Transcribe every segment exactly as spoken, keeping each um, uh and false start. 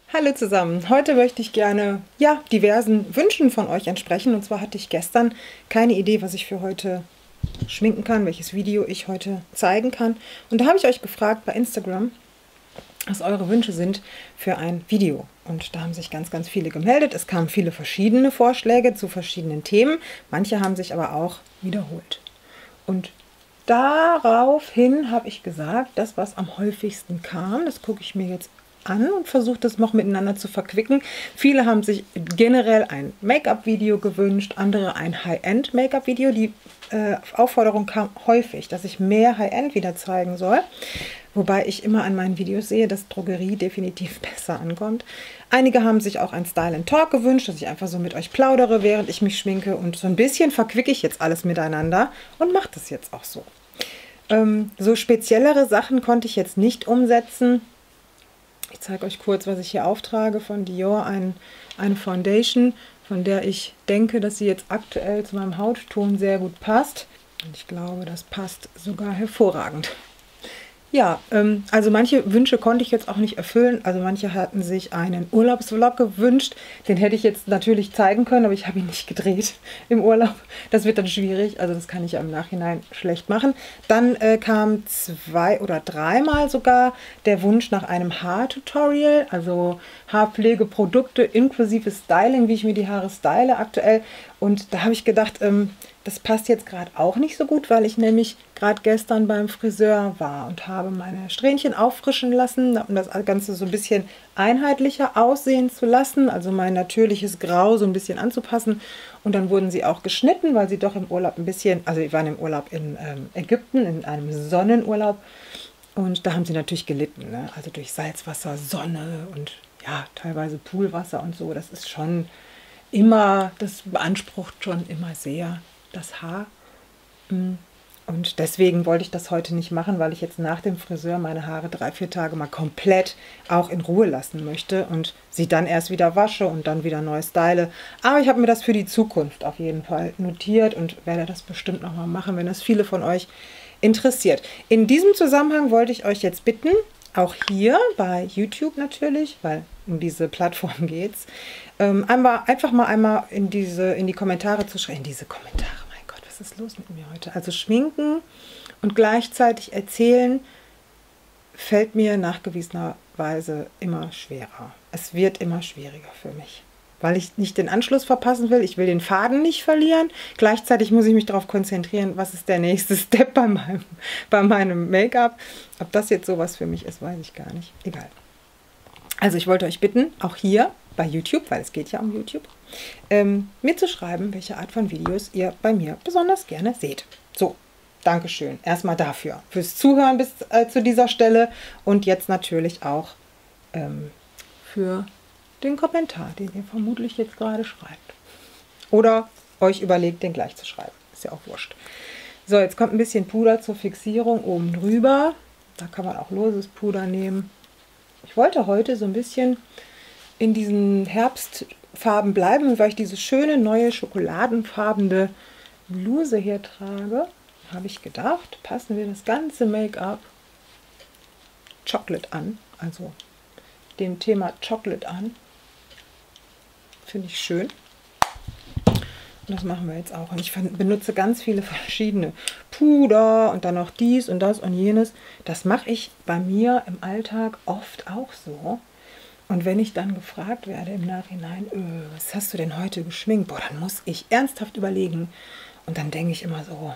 Hallo zusammen, heute möchte ich gerne ja, diversen Wünschen von euch entsprechen. Und zwar hatte ich gestern keine Idee, was ich für heute schminken kann, welches Video ich heute zeigen kann. Und da habe ich euch gefragt bei Instagram, was eure Wünsche sind für ein Video. Und da haben sich ganz, ganz viele gemeldet. Es kamen viele verschiedene Vorschläge zu verschiedenen Themen. Manche haben sich aber auch wiederholt. Und daraufhin habe ich gesagt, das, was am häufigsten kam, das gucke ich mir jetzt an und versuche das noch miteinander zu verquicken. Viele haben sich generell ein Make-up-Video gewünscht, andere ein High-End-Make-up-Video. Die äh, Aufforderung kam häufig, dass ich mehr High-End wieder zeigen soll. Wobei ich immer an meinen Videos sehe, dass Drogerie definitiv besser ankommt. Einige haben sich auch ein Style and Talk gewünscht, dass ich einfach so mit euch plaudere, während ich mich schminke. Und so ein bisschen verquicke ich jetzt alles miteinander und mache das jetzt auch so. Ähm, so speziellere Sachen konnte ich jetzt nicht umsetzen. Ich zeige euch kurz, was ich hier auftrage von Dior, ein, eine Foundation, von der ich denke, dass sie jetzt aktuell zu meinem Hautton sehr gut passt. Und ich glaube, das passt sogar hervorragend. Ja, ähm, also manche Wünsche konnte ich jetzt auch nicht erfüllen. Also manche hatten sich einen Urlaubsvlog gewünscht. Den hätte ich jetzt natürlich zeigen können, aber ich habe ihn nicht gedreht im Urlaub. Das wird dann schwierig, also das kann ich im Nachhinein schlecht machen. Dann äh, kam zwei oder dreimal sogar der Wunsch nach einem Haartutorial, also Haarpflegeprodukte inklusive Styling, wie ich mir die Haare style aktuell. Und da habe ich gedacht, ähm, das passt jetzt gerade auch nicht so gut, weil ich nämlich gerade gestern beim Friseur war und habe meine Strähnchen auffrischen lassen, um das Ganze so ein bisschen einheitlicher aussehen zu lassen, also mein natürliches Grau so ein bisschen anzupassen. Und dann wurden sie auch geschnitten, weil sie doch im Urlaub ein bisschen, also wir waren im Urlaub in ähm, Ägypten, in einem Sonnenurlaub. Und da haben sie natürlich gelitten, ne? Also durch Salzwasser, Sonne und ja, teilweise Poolwasser und so. Das ist schon immer, das beansprucht schon immer sehr das Haar. Und deswegen wollte ich das heute nicht machen, weil ich jetzt nach dem Friseur meine Haare drei, vier Tage mal komplett auch in Ruhe lassen möchte und sie dann erst wieder wasche und dann wieder neu style. Aber ich habe mir das für die Zukunft auf jeden Fall notiert und werde das bestimmt nochmal machen, wenn das viele von euch interessiert. In diesem Zusammenhang wollte ich euch jetzt bitten, auch hier bei YouTube natürlich, weil um diese Plattform geht es, ähm, einmal, einfach mal einmal in, diese, in die Kommentare zu schreiben. In diese Kommentare, mein Gott, was ist los mit mir heute? Also schminken und gleichzeitig erzählen fällt mir nachgewiesenerweise immer schwerer. Es wird immer schwieriger für mich, weil ich nicht den Anschluss verpassen will. Ich will den Faden nicht verlieren. Gleichzeitig muss ich mich darauf konzentrieren, was ist der nächste Step bei meinem, bei meinem Make-up. Ob das jetzt sowas für mich ist, weiß ich gar nicht. Egal. Also ich wollte euch bitten, auch hier bei YouTube, weil es geht ja um YouTube, ähm, mir zu schreiben, welche Art von Videos ihr bei mir besonders gerne seht. So, Dankeschön erstmal dafür, fürs Zuhören bis äh, zu dieser Stelle und jetzt natürlich auch ähm, für den Kommentar, den ihr vermutlich jetzt gerade schreibt. Oder euch überlegt, den gleich zu schreiben. Ist ja auch wurscht. So, jetzt kommt ein bisschen Puder zur Fixierung oben drüber. Da kann man auch loses Puder nehmen. Ich wollte heute so ein bisschen in diesen Herbstfarben bleiben, weil ich diese schöne neue schokoladenfarbene Bluse hier trage. Habe ich gedacht, passen wir das ganze Make-up Chocolate an, also dem Thema Chocolate an. Finde ich schön. Und das machen wir jetzt auch. Und ich benutze ganz viele verschiedene Puder und dann noch dies und das und jenes. Das mache ich bei mir im Alltag oft auch so. Und wenn ich dann gefragt werde im Nachhinein, öh, was hast du denn heute geschminkt? Boah, dann muss ich ernsthaft überlegen. Und dann denke ich immer so,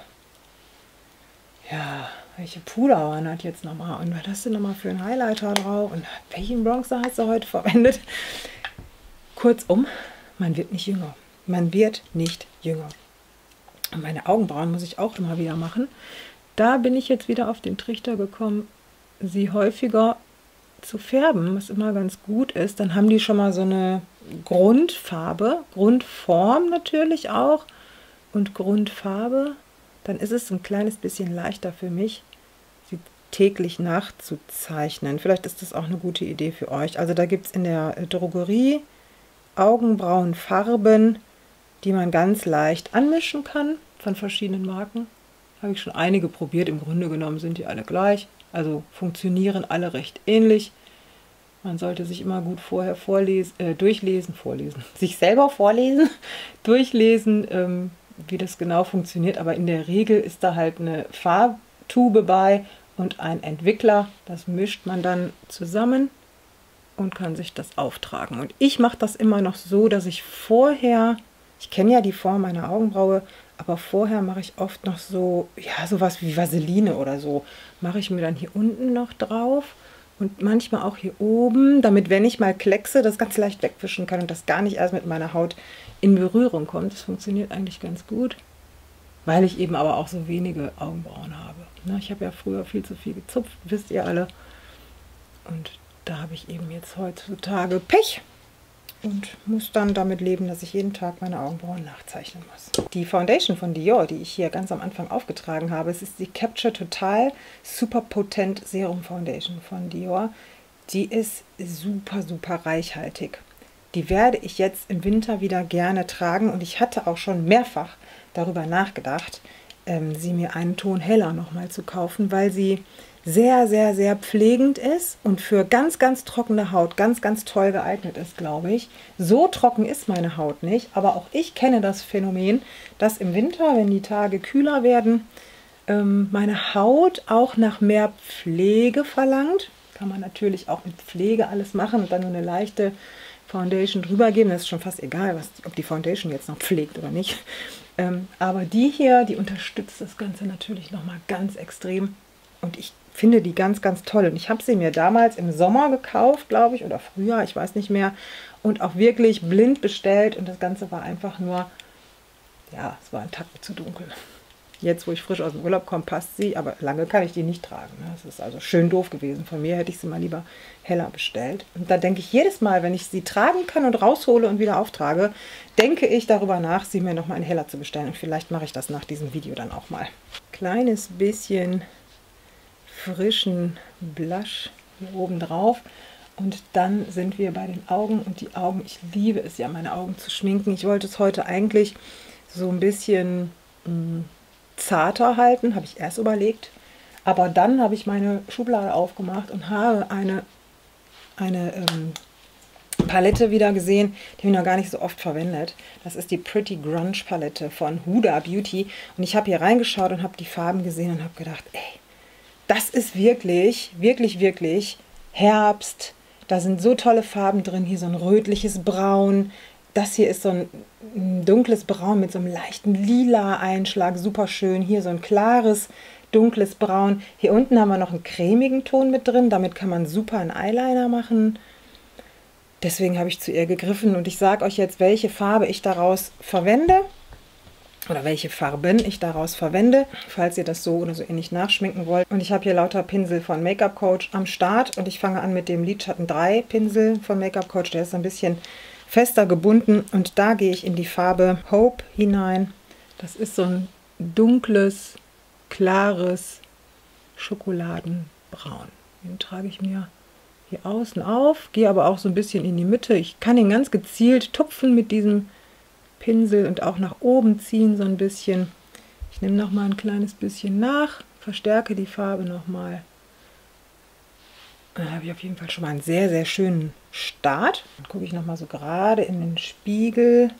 ja, welche Puder waren das jetzt nochmal? Und was hast du nochmal für einen Highlighter drauf? Und welchen Bronzer hast du heute verwendet? Kurzum, man wird nicht jünger. Man wird nicht jünger. Und meine Augenbrauen muss ich auch immer wieder machen. Da bin ich jetzt wieder auf den Trichter gekommen, sie häufiger zu färben, was immer ganz gut ist. Dann haben die schon mal so eine Grundfarbe, Grundform natürlich auch und Grundfarbe. Dann ist es ein kleines bisschen leichter für mich, sie täglich nachzuzeichnen. Vielleicht ist das auch eine gute Idee für euch. Also da gibt es in der Drogerie Augenbrauenfarben, die man ganz leicht anmischen kann von verschiedenen Marken. Habe ich schon einige probiert. Im Grunde genommen sind die alle gleich. Also funktionieren alle recht ähnlich. Man sollte sich immer gut vorher vorlesen, äh, durchlesen, vorlesen, sich selber vorlesen, durchlesen, ähm, wie das genau funktioniert. Aber in der Regel ist da halt eine Farbtube bei und ein Entwickler. Das mischt man dann zusammen und kann sich das auftragen. Und ich mache das immer noch so, dass ich vorher, ich kenne ja die Form meiner Augenbraue, aber vorher mache ich oft noch so, ja, sowas wie Vaseline oder so, mache ich mir dann hier unten noch drauf und manchmal auch hier oben, damit, wenn ich mal kleckse, das ganz leicht wegwischen kann und das gar nicht erst mit meiner Haut in Berührung kommt. Das funktioniert eigentlich ganz gut, weil ich eben aber auch so wenige Augenbrauen habe. Ich habe ja früher viel zu viel gezupft, wisst ihr alle. Und da habe ich eben jetzt heutzutage Pech und muss dann damit leben, dass ich jeden Tag meine Augenbrauen nachzeichnen muss. Die Foundation von Dior, die ich hier ganz am Anfang aufgetragen habe, es ist die Capture Total Super Potent Serum Foundation von Dior. Die ist super, super reichhaltig. Die werde ich jetzt im Winter wieder gerne tragen und ich hatte auch schon mehrfach darüber nachgedacht, ähm, sie mir einen Ton heller nochmal zu kaufen, weil sie sehr, sehr, sehr pflegend ist und für ganz, ganz trockene Haut ganz, ganz toll geeignet ist, glaube ich. So trocken ist meine Haut nicht, aber auch ich kenne das Phänomen, dass im Winter, wenn die Tage kühler werden, ähm, meine Haut auch nach mehr Pflege verlangt. Kann man natürlich auch mit Pflege alles machen und dann nur eine leichte Foundation drüber geben. Das ist schon fast egal, was, ob die Foundation jetzt noch pflegt oder nicht. Ähm, aber die hier, die unterstützt das Ganze natürlich nochmal ganz extrem. Und ich finde die ganz, ganz toll. Und ich habe sie mir damals im Sommer gekauft, glaube ich, oder früher, ich weiß nicht mehr. Und auch wirklich blind bestellt. Und das Ganze war einfach nur, ja, es war ein Tacken zu dunkel. Jetzt, wo ich frisch aus dem Urlaub komme, passt sie. Aber lange kann ich die nicht tragen. Das ist also schön doof gewesen. Von mir hätte ich sie mal lieber heller bestellt. Und da denke ich jedes Mal, wenn ich sie tragen kann und raushole und wieder auftrage, denke ich darüber nach, sie mir nochmal in heller zu bestellen. Und vielleicht mache ich das nach diesem Video dann auch mal. Kleines bisschen frischen Blush hier oben drauf und dann sind wir bei den Augen und die Augen, ich liebe es ja, meine Augen zu schminken. Ich wollte es heute eigentlich so ein bisschen mh, zarter halten, habe ich erst überlegt, aber dann habe ich meine Schublade aufgemacht und habe eine, eine ähm, Palette wieder gesehen, die habe ich noch gar nicht so oft verwendet. Das ist die Pretty Grunge Palette von Huda Beauty und ich habe hier reingeschaut und habe die Farben gesehen und habe gedacht, ey, das ist wirklich, wirklich, wirklich Herbst. Da sind so tolle Farben drin. Hier so ein rötliches Braun. Das hier ist so ein, ein dunkles Braun mit so einem leichten lila Einschlag. Super schön. Hier so ein klares, dunkles Braun. Hier unten haben wir noch einen cremigen Ton mit drin. Damit kann man super einen Eyeliner machen. Deswegen habe ich zu ihr gegriffen. Und ich sage euch jetzt, welche Farbe ich daraus verwende. Oder welche Farben ich daraus verwende, falls ihr das so oder so ähnlich nachschminken wollt. Und ich habe hier lauter Pinsel von Make-up Coach am Start. Und ich fange an mit dem Lidschatten drei Pinsel von Make-up Coach. Der ist ein bisschen fester gebunden. Und da gehe ich in die Farbe Hope hinein. Das ist so ein dunkles, klares Schokoladenbraun. Den trage ich mir hier außen auf. Gehe aber auch so ein bisschen in die Mitte. Ich kann ihn ganz gezielt tupfen mit diesem Pinsel und auch nach oben ziehen so ein bisschen. Ich nehme noch mal ein kleines bisschen nach, verstärke die Farbe noch mal. Dann habe ich auf jeden Fall schon mal einen sehr, sehr schönen Start. Dann gucke ich noch mal so gerade in den Spiegel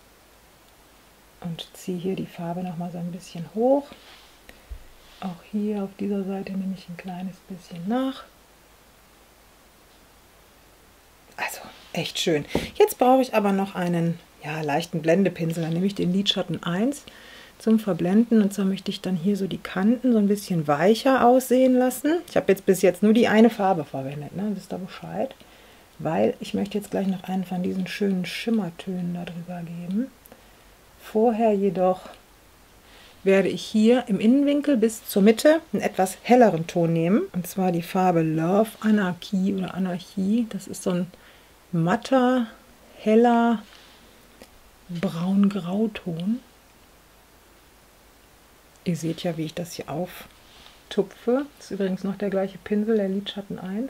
und ziehe hier die Farbe noch mal so ein bisschen hoch. Auch hier auf dieser Seite nehme ich ein kleines bisschen nach. Also echt schön. Jetzt brauche ich aber noch einen ja, leichten Blendepinsel. Dann nehme ich den Lidschatten eins zum Verblenden und zwar möchte ich dann hier so die Kanten so ein bisschen weicher aussehen lassen. Ich habe jetzt bis jetzt nur die eine Farbe verwendet, ne? Wisst ihr Bescheid? Weil ich möchte jetzt gleich noch einen von diesen schönen Schimmertönen darüber geben. Vorher jedoch werde ich hier im Innenwinkel bis zur Mitte einen etwas helleren Ton nehmen. Und zwar die Farbe Love Anarchie oder Anarchie. Das ist so ein matter, heller Braun-Grauton. Ihr seht ja, wie ich das hier auftupfe. Das ist übrigens noch der gleiche Pinsel, der Lidschatten eins.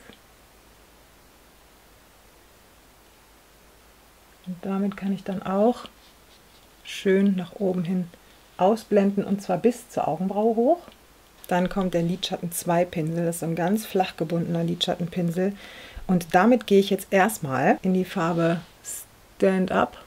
Und damit kann ich dann auch schön nach oben hin ausblenden und zwar bis zur Augenbraue hoch. Dann kommt der Lidschatten zwei Pinsel, das ist so ein ganz flach gebundener Lidschattenpinsel. Und damit gehe ich jetzt erstmal in die Farbe Stand Up.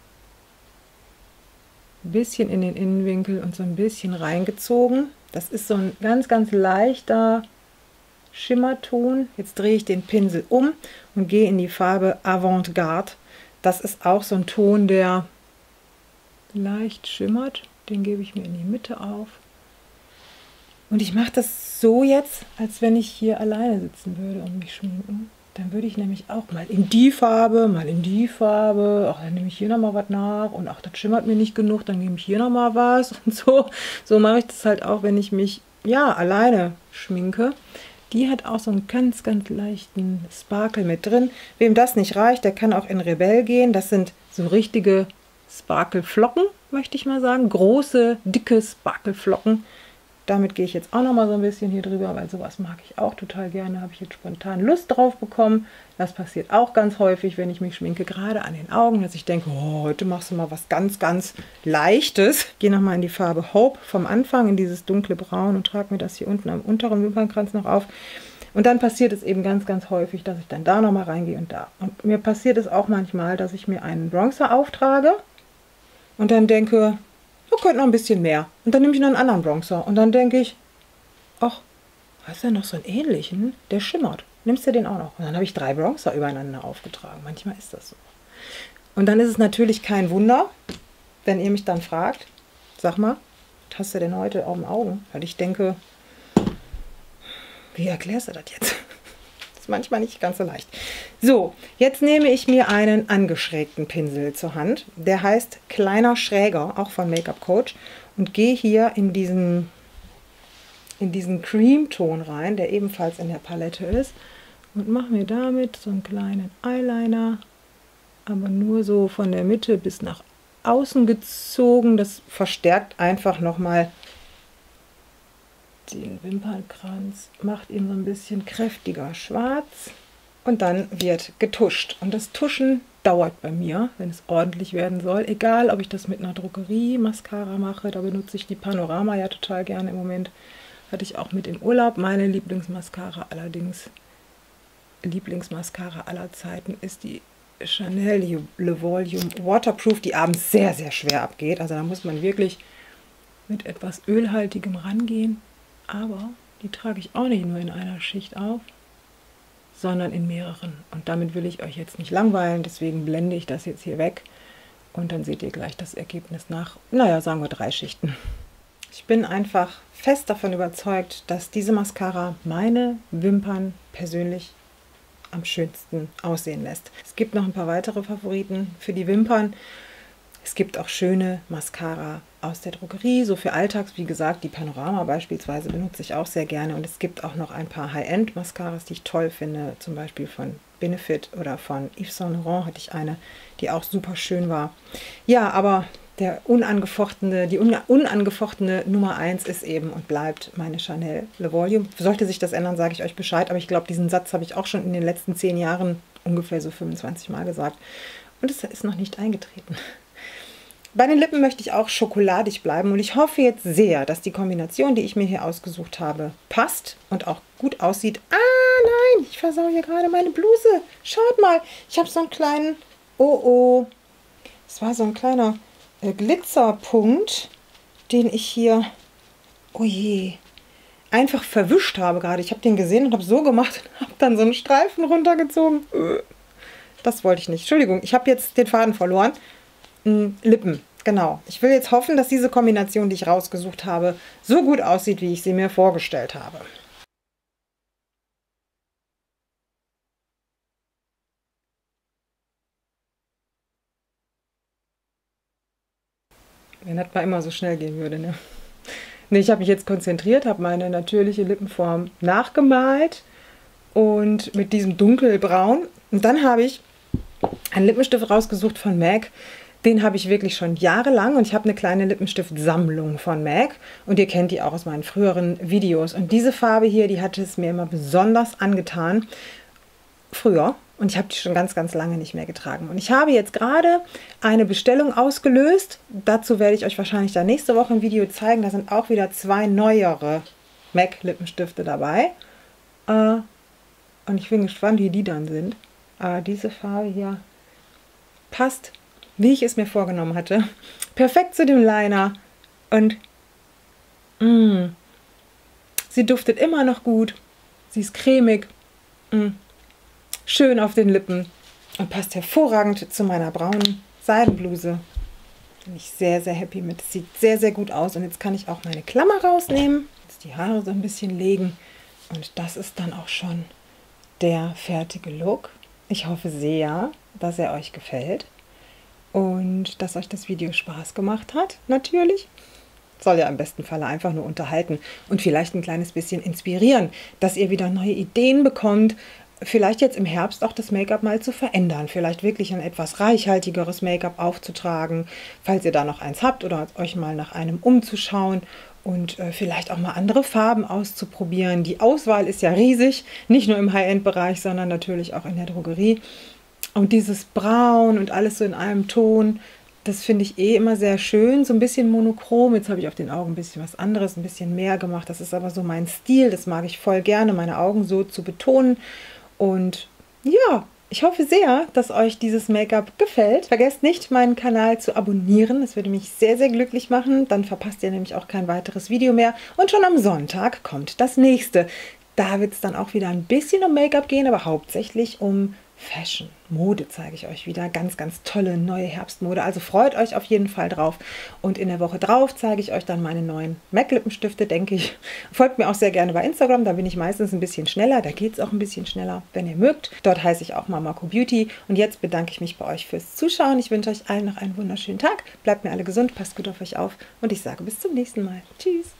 Ein bisschen in den Innenwinkel und so ein bisschen reingezogen. Das ist so ein ganz, ganz leichter Schimmerton. Jetzt drehe ich den Pinsel um und gehe in die Farbe Avantgarde. Das ist auch so ein Ton, der leicht schimmert. Den gebe ich mir in die Mitte auf. Und ich mache das so jetzt, als wenn ich hier alleine sitzen würde und mich schminken. Dann würde ich nämlich auch mal in die Farbe, mal in die Farbe. Ach, dann nehme ich hier nochmal was nach. Und ach, das schimmert mir nicht genug, dann nehme ich hier nochmal was. Und so, so mache ich das halt auch, wenn ich mich, ja, alleine schminke. Die hat auch so einen ganz, ganz leichten Sparkle mit drin. Wem das nicht reicht, der kann auch in Rebell gehen. Das sind so richtige Sparkle-Flocken, möchte ich mal sagen. Große, dicke Sparkle-Flocken. Damit gehe ich jetzt auch noch mal so ein bisschen hier drüber, weil sowas mag ich auch total gerne. Habe ich jetzt spontan Lust drauf bekommen. Das passiert auch ganz häufig, wenn ich mich schminke, gerade an den Augen, dass ich denke, oh, heute machst du mal was ganz, ganz Leichtes. Gehe noch mal in die Farbe Hope vom Anfang, in dieses dunkle Braun und trage mir das hier unten am unteren Wimpernkranz noch auf. Und dann passiert es eben ganz, ganz häufig, dass ich dann da noch mal reingehe und da. Und mir passiert es auch manchmal, dass ich mir einen Bronzer auftrage und dann denke, da könnte noch ein bisschen mehr. Und dann nehme ich noch einen anderen Bronzer. Und dann denke ich, ach, hast du ja noch so einen ähnlichen? Der schimmert. Nimmst du den auch noch? Und dann habe ich drei Bronzer übereinander aufgetragen. Manchmal ist das so. Und dann ist es natürlich kein Wunder, wenn ihr mich dann fragt, sag mal, was hast du denn heute auf den Augen? Weil ich denke, wie erklärst du das jetzt? Das ist manchmal nicht ganz so leicht. So, jetzt nehme ich mir einen angeschrägten Pinsel zur Hand. Der heißt Kleiner Schräger, auch von Make-up Coach. Und gehe hier in diesen, in diesen Creamton rein, der ebenfalls in der Palette ist. Und mache mir damit so einen kleinen Eyeliner, aber nur so von der Mitte bis nach außen gezogen. Das verstärkt einfach nochmal den Wimpernkranz, macht ihn so ein bisschen kräftiger schwarz und dann wird getuscht. Und das Tuschen dauert bei mir, wenn es ordentlich werden soll. Egal, ob ich das mit einer Drogerie-Mascara mache, da benutze ich die Panorama ja total gerne im Moment. Hatte ich auch mit im Urlaub. Meine Lieblingsmascara allerdings, Lieblingsmascara aller Zeiten ist die Chanel Le Volume Waterproof, die abends sehr, sehr schwer abgeht. Also da muss man wirklich mit etwas Ölhaltigem rangehen. Aber die trage ich auch nicht nur in einer Schicht auf, sondern in mehreren. Und damit will ich euch jetzt nicht langweilen, deswegen blende ich das jetzt hier weg. Und dann seht ihr gleich das Ergebnis nach, naja, sagen wir drei Schichten. Ich bin einfach fest davon überzeugt, dass diese Mascara meine Wimpern persönlich am schönsten aussehen lässt. Es gibt noch ein paar weitere Favoriten für die Wimpern. Es gibt auch schöne Mascara aus der Drogerie, so für Alltags, wie gesagt, die Panorama beispielsweise benutze ich auch sehr gerne. Und es gibt auch noch ein paar High-End-Mascaras, die ich toll finde, zum Beispiel von Benefit oder von Yves Saint Laurent hatte ich eine, die auch super schön war. Ja, aber der unangefochtene, die un unangefochtene Nummer eins ist eben und bleibt meine Chanel Le Volume. Sollte sich das ändern, sage ich euch Bescheid, aber ich glaube, diesen Satz habe ich auch schon in den letzten zehn Jahren ungefähr so fünfundzwanzig Mal gesagt. Und es ist noch nicht eingetreten. Bei den Lippen möchte ich auch schokoladig bleiben und ich hoffe jetzt sehr, dass die Kombination, die ich mir hier ausgesucht habe, passt und auch gut aussieht. Ah, nein, ich versau hier gerade meine Bluse. Schaut mal, ich habe so einen kleinen, oh oh, es war so ein kleiner äh, Glitzerpunkt, den ich hier, oh je, einfach verwischt habe gerade. Ich habe den gesehen und habe so gemacht und habe dann so einen Streifen runtergezogen. Das wollte ich nicht. Entschuldigung, ich habe jetzt den Faden verloren. Lippen, genau. Ich will jetzt hoffen, dass diese Kombination, die ich rausgesucht habe, so gut aussieht, wie ich sie mir vorgestellt habe. Wenn das mal immer so schnell gehen würde, ne? Ne, ich habe mich jetzt konzentriert, habe meine natürliche Lippenform nachgemalt und mit diesem dunkelbraun. Und dann habe ich einen Lippenstift rausgesucht von M A C. Den habe ich wirklich schon jahrelang und ich habe eine kleine Lippenstiftsammlung von M A C und ihr kennt die auch aus meinen früheren Videos. Und diese Farbe hier, die hatte es mir immer besonders angetan, früher. Und ich habe die schon ganz, ganz lange nicht mehr getragen. Und ich habe jetzt gerade eine Bestellung ausgelöst. Dazu werde ich euch wahrscheinlich dann nächste Woche ein Video zeigen. Da sind auch wieder zwei neuere M A C Lippenstifte dabei. Und ich bin gespannt, wie die dann sind. Aber diese Farbe hier passt, wie ich es mir vorgenommen hatte. Perfekt zu dem Liner. Und mh, sie duftet immer noch gut. Sie ist cremig. Mh, schön auf den Lippen. Und passt hervorragend zu meiner braunen Seidenbluse. Bin ich sehr, sehr happy mit. Sieht sehr, sehr gut aus. Und jetzt kann ich auch meine Klammer rausnehmen. Jetzt die Haare so ein bisschen legen. Und das ist dann auch schon der fertige Look. Ich hoffe sehr, dass er euch gefällt. Und dass euch das Video Spaß gemacht hat, natürlich. Soll ja im besten Falle einfach nur unterhalten und vielleicht ein kleines bisschen inspirieren, dass ihr wieder neue Ideen bekommt, vielleicht jetzt im Herbst auch das Make-up mal zu verändern, vielleicht wirklich ein etwas reichhaltigeres Make-up aufzutragen, falls ihr da noch eins habt oder euch mal nach einem umzuschauen und äh, vielleicht auch mal andere Farben auszuprobieren. Die Auswahl ist ja riesig, nicht nur im High-End-Bereich, sondern natürlich auch in der Drogerie. Und dieses Braun und alles so in einem Ton, das finde ich eh immer sehr schön, so ein bisschen monochrom. Jetzt habe ich auf den Augen ein bisschen was anderes, ein bisschen mehr gemacht. Das ist aber so mein Stil, das mag ich voll gerne, meine Augen so zu betonen. Und ja, ich hoffe sehr, dass euch dieses Make-up gefällt. Vergesst nicht, meinen Kanal zu abonnieren, das würde mich sehr, sehr glücklich machen. Dann verpasst ihr nämlich auch kein weiteres Video mehr. Und schon am Sonntag kommt das nächste. Da wird es dann auch wieder ein bisschen um Make-up gehen, aber hauptsächlich um Fashion, Mode zeige ich euch wieder. Ganz, ganz tolle neue Herbstmode. Also freut euch auf jeden Fall drauf. Und in der Woche drauf zeige ich euch dann meine neuen MAC Lippenstifte, denke ich. Folgt mir auch sehr gerne bei Instagram. Da bin ich meistens ein bisschen schneller. Da geht es auch ein bisschen schneller, wenn ihr mögt. Dort heiße ich auch Mamako Beauty. Und jetzt bedanke ich mich bei euch fürs Zuschauen. Ich wünsche euch allen noch einen wunderschönen Tag. Bleibt mir alle gesund, passt gut auf euch auf. Und ich sage bis zum nächsten Mal. Tschüss.